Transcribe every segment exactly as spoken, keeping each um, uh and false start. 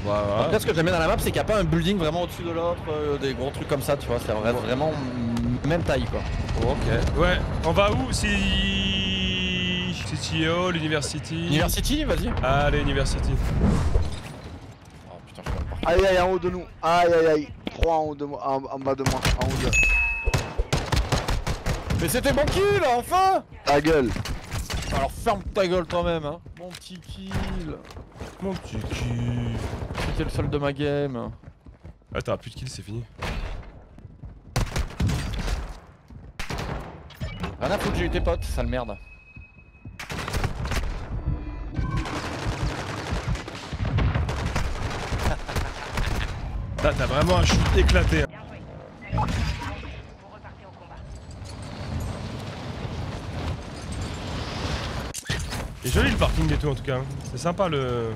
Bah, ouais. Après, ce que j'aime bien dans la map, c'est qu'il n'y a pas un building vraiment au-dessus de l'autre, euh, des gros trucs comme ça, tu vois. Ça reste vraiment même taille, quoi. Ok. Ouais, on va où? Si. City Hall, University. University, vas-y. Allez, University. Oh putain, je suis pas parti. Aïe aïe, en haut de nous. Aïe aïe aïe. trois en haut de moi, en, en bas de moi, en haut de. Mais c'était mon kill, enfin! Ta gueule. Alors ferme ta gueule toi-même, hein. Mon petit kill. Mon petit cul. C'était le seul de ma game. Ah, t'auras plus de kills, c'est fini. Rien à foutre, j'ai eu tes potes, sale merde. Là, t'as vraiment un shoot éclaté. Il est joli le parking et tout en tout cas. Hein. C'est sympa le.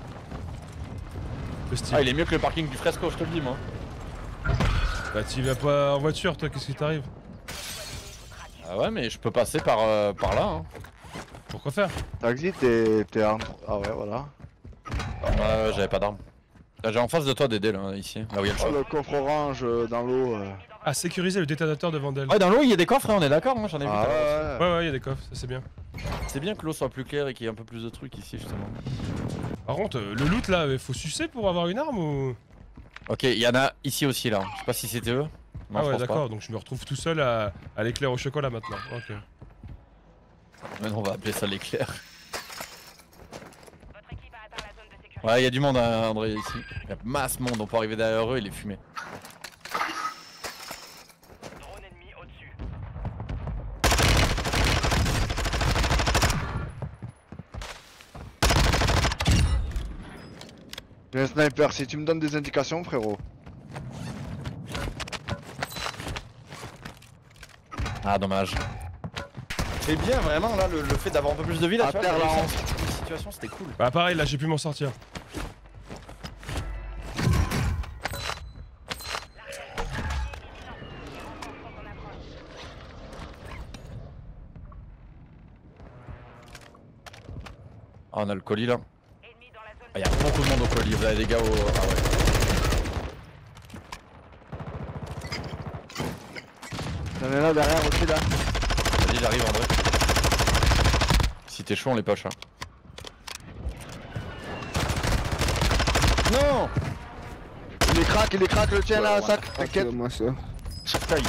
Le style. Ah, il est mieux que le parking du Fresco, je te le dis, moi. Bah, tu vas pas en voiture, toi, qu'est-ce qui t'arrive? Ah ouais, mais je peux passer par, euh, par là, hein. Pourquoi faire? Taxi, t'es. t'es en. Ah ouais, voilà. Ouais, j'avais pas d'armes. Là, j'ai en face de toi Dédé, là, ici, là où il y a le Oh, choc. le coffre orange euh, dans l'eau. Euh... Ah, sécuriser le détonateur de Vandal. Ouais, dans l'eau, il y a des coffres, hein, on est d'accord, moi j'en ai vu. Ah tout à l'heure. ouais, Ouais, ouais, il y a des coffres, ça c'est bien. C'est bien que l'eau soit plus claire et qu'il y ait un peu plus de trucs ici, justement. Par contre, euh, le loot là, il faut sucer pour avoir une arme ou. Ok, il y en a ici aussi, là. Je sais pas si c'était eux. Non, Ah je ouais, pense d'accord, donc je me retrouve tout seul à, à l'éclair au chocolat maintenant. Ok. pas. Maintenant, on va appeler ça l'éclair. Ouais, il y a du monde, hein, André, ici. Il y a masse monde, on peut arriver derrière eux et les fumer. Drone ennemi au-dessus. j'ai un sniper, si tu me donnes des indications, frérot. Ah, dommage. C'est bien, vraiment, là, le, le fait d'avoir un peu plus de vie, là, À tu vois, terre, dans là, cette situation, c'était cool. Bah, pareil, là j'ai pu m'en sortir. Ah, on a le colis, là. Ah, il y a beaucoup de monde au colis, vous avez des gars au... Ah ouais. J'en ai là derrière aussi là. Vas-y, j'arrive, André. Si t'es chaud, on les poche, hein. Non! Il est crack, il est crack, le tien là, Ouais, sac, ouais. t'inquiète. Moi ça. Taille.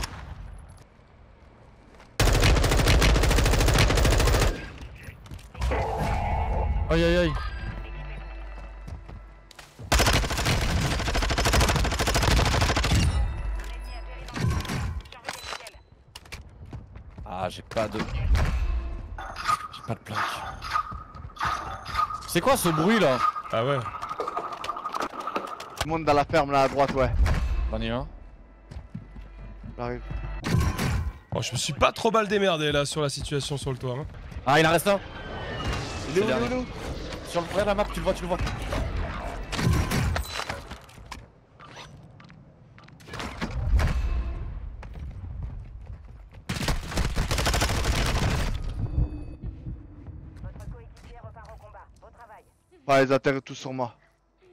Aïe aïe aïe. Ah, j'ai pas de... J'ai pas de plaque. C'est quoi ce bruit là? Ah ouais. Tout le monde dans la ferme là à droite, ouais. J'en ai un. J'arrive. Oh, je me suis pas trop mal démerdé là sur la situation sur le toit. Hein. Ah, il en reste un. Il est où, C'est il est dernier. où? Sur le regarde la map, tu le vois, tu le vois. Votre coéquipier repart au combat. Beau travail. Ouais, ils atterrent tous sur moi.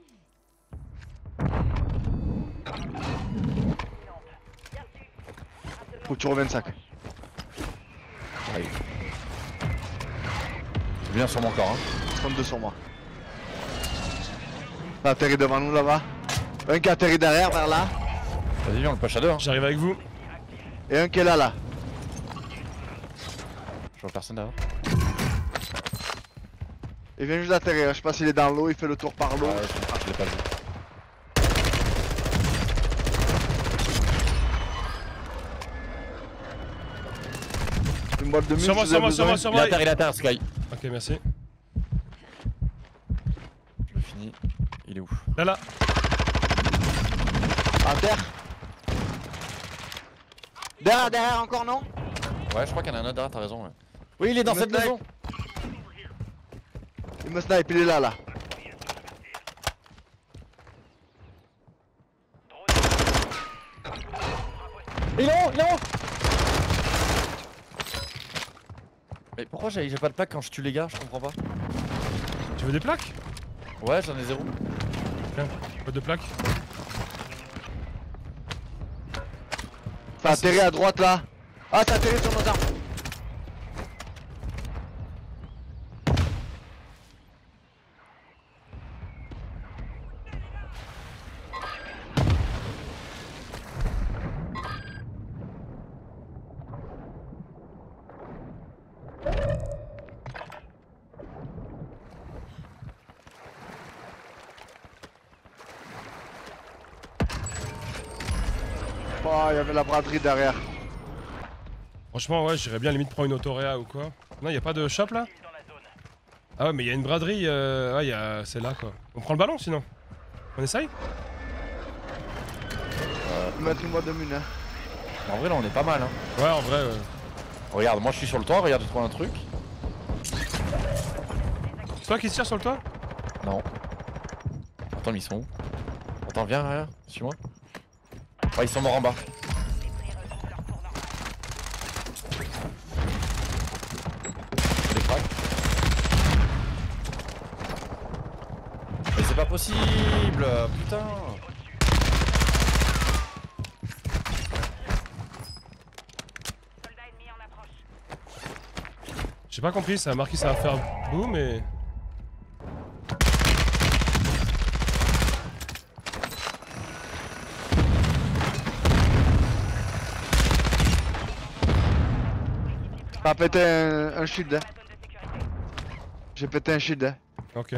Faut que tu reviennes sac. Allez. C'est bien sur mon corps, hein. trente-deux sur moi. T'as atterri devant nous là-bas. Un qui a atterri derrière, vers là. Vas-y, on le push à deux, hein. J'arrive avec vous. Et un qui est là, là. Je vois personne derrière. Il vient juste d'atterrir. Je sais pas s'il est dans l'eau, il fait le tour par l'eau. Ouais, je, je l'ai pas vu. Une boîte de mine. Sur moi, si sur vous moi, avez sur moi, besoin. sur Il moi. atterrit, il atterrit, Sky. Ok, merci. Je le finis. Il est où? Là, là. À terre. Derrière, derrière, encore non? Ouais, je crois qu'il y en a un autre derrière, t'as raison. Ouais. Oui, il est dans Il cette me snipe. maison. Il me snipe, il est là, là. Il est en haut, il est en haut. Mais pourquoi j'ai j'ai pas de plaque quand je tue les gars? Je comprends pas. Tu veux des plaques? Ouais, j'en ai zéro. Ok, pas de plaque. Ça atterrit à droite là. Ah, ça atterrit sur nos armes. Oh, il y avait la braderie derrière. Franchement, ouais, j'irais bien limite prendre une autoréa ou quoi. Non, y a pas de shop là? Ah ouais, mais y a une braderie, euh... ouais, y a celle-là quoi. On prend le ballon sinon? On essaye? Mettre-moi de mine. Hein. En vrai, là, on est pas mal. Hein. Ouais, en vrai. Ouais. Regarde, moi je suis sur le toit, regarde, je trouve un truc. C'est toi qui tire sur le toit? Non. Attends, mais ils sont où? Attends, viens, viens, suis-moi. Ouais, ils sont morts en bas. Des cracks. Mais c'est pas possible, putain. J'ai pas compris, ça a marqué ça va faire boum et... T'as pété un, un shield. Hein. J'ai pété un shield. Hein. Ok.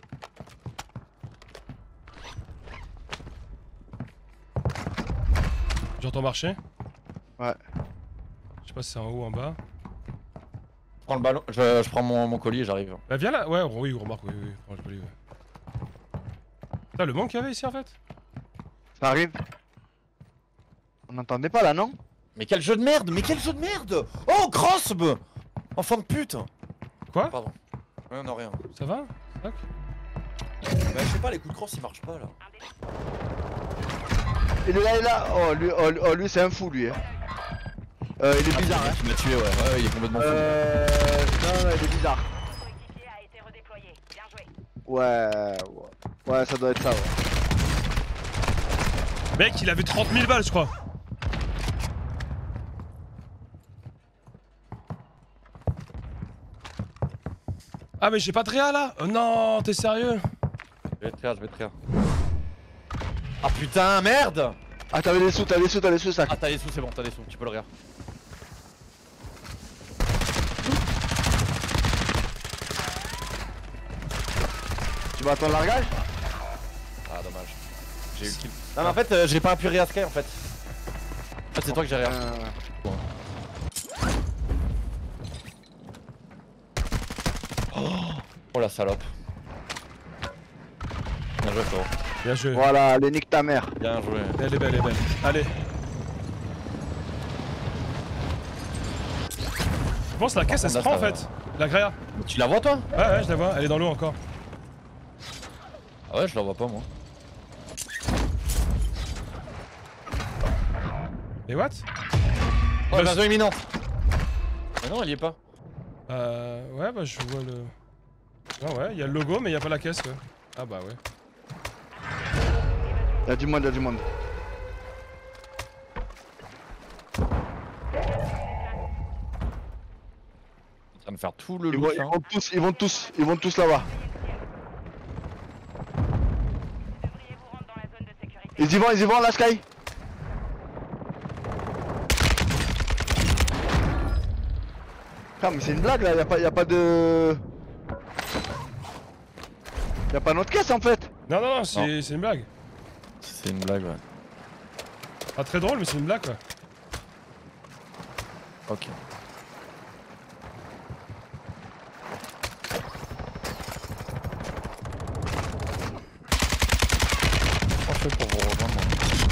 J'entends marcher. Ouais. Je sais pas si c'est en haut ou en bas. Je prends le ballon, je, je prends mon, mon colis et j'arrive. Bah viens là, ouais, oui, remarque, oui, oui, prends le colis, ouais. Putain, le manque qu'il y avait ici en fait? Ça arrive. On n'entendait pas là, non? Mais quel jeu de merde, mais quel jeu de merde. Oh, Crossb. Enfant de pute. Quoi? Pardon. Ouais, non, rien. Ça va? Tac. Bah, je sais pas, les coups de crosse ils marchent pas là. Il est là, il est là. Oh, lui, oh, lui, oh, lui c'est un fou, lui. Hein. Euh, il est bizarre, hein. Il m'a tué, ouais. Ouais, il est complètement fou. Euh. Non, non, il est bizarre. Coéquipier a été redéployé. Bien joué. Ouais, ouais. Ouais, ça doit être ça, ouais. Mec, il avait trente mille balles, je crois. Ah, mais j'ai pas de réa là? Oh non, t'es sérieux? Je vais te rire, je vais te rire. Ah putain, merde. Ah, t'avais des sous, t'as des sous, t'as des sous, ça. Ah, t'as les sous, c'est bon, t'as les sous, tu peux le rire. Tu vas attendre le largage? Ah, dommage. J'ai eu le kill. Non, mais en fait, euh, j'ai pas appuyé à Sky en fait. En fait, c'est toi que j'ai rien. Euh... Oh la salope. Bien joué, frérot. Bien joué. Voilà, allez, nique ta mère. Bien joué. Elle est belle, elle est belle. Allez. Je pense que la caisse elle se prend en fait. La gréa. Tu la vois toi? Ouais, ouais, je la vois. Elle est dans l'eau encore. Ah ouais, je la vois pas moi. Mais what? Oh, invasion imminente. Mais non, elle y est pas. Euh. Ouais, bah je vois le. Ah ouais, il y a le logo, mais il y a pas la caisse. Ouais. Ah bah ouais. Y'a du monde, y'a du monde. En train de faire tout le Ils vont, loot ils là. vont tous, ils vont tous, ils vont tous là-bas. Devriez vous rendre dans la zone de sécurité. Ils y vont, ils y vont, la Sky. Ah, mais c'est une blague là, y'a pas, y a pas de. Y'a pas notre caisse en fait. Non, non, non, c'est c'est une blague. C'est une blague, ouais. Pas très drôle, mais c'est une blague quoi. Ok. Comment je fais pour vous rejoindre moi?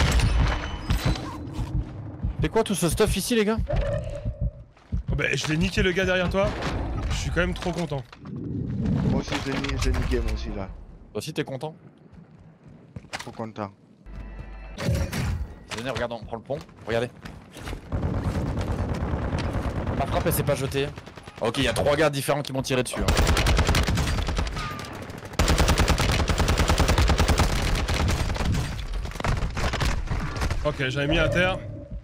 C'est quoi tout ce stuff ici les gars? Oh, bah, je l'ai niqué le gars derrière toi. Je suis quand même trop content. Moi aussi j'ai ni- j'ai niqué, moi aussi là. Toi aussi t'es content? Trop content. Venez, regarde, on prend le pont. Regardez. Ma frappe elle s'est pas jetée. Ok, il y a trois gars différents qui m'ont tiré dessus. Hein. Ok, j'avais mis à terre.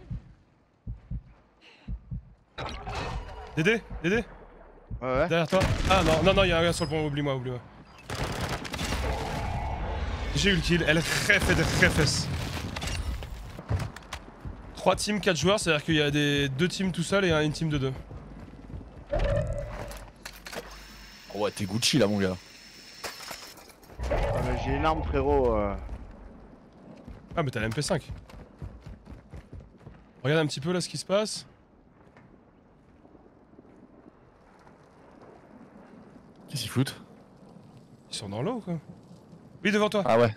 Dédé, Dédé, Ouais, ouais. derrière toi. Ah non, non, non, il y a un gars sur le pont, oublie-moi, oublie-moi. J'ai eu le kill, elle refait des refes. trois teams, quatre joueurs, c'est-à-dire qu'il y a des deux teams tout seul et une team de deux. Oh ouais, t'es Gucci là, mon gars. Ah, mais j'ai une arme, frérot. euh. Ah, mais t'as la M P cinq. Regarde un petit peu là ce qui se passe. Qu'est-ce qu'ils foutent? Ils sont dans l'eau ou quoi? Oui, devant toi. Ah ouais.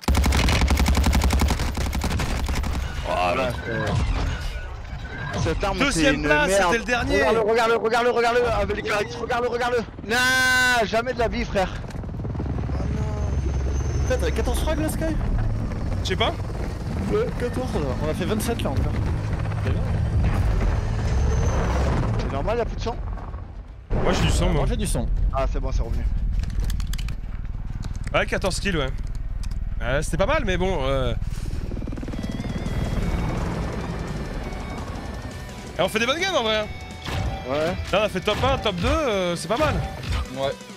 Oh là. Cette arme, c'est Deuxième une place, merde. c'était le dernier. Regarde-le, regarde-le, regarde-le, regarde-le, avec les caractères, regarde-le, regarde-le. Non, jamais de la vie, frère. Putain, t'as quatorze frags là, Sky? Je sais pas. Ouais, quatorze là. On a fait vingt-sept là encore. C'est normal, y'a plus de sang? Moi j'ai du sang, moi. Moi j'ai du son. Ah, c'est bon, c'est revenu. Ouais, quatorze kills, ouais. Euh, c'était pas mal, mais bon. Euh... Et on fait des bonnes games en vrai. Ouais. Là, on a fait top un, top deux, euh, c'est pas mal. Ouais.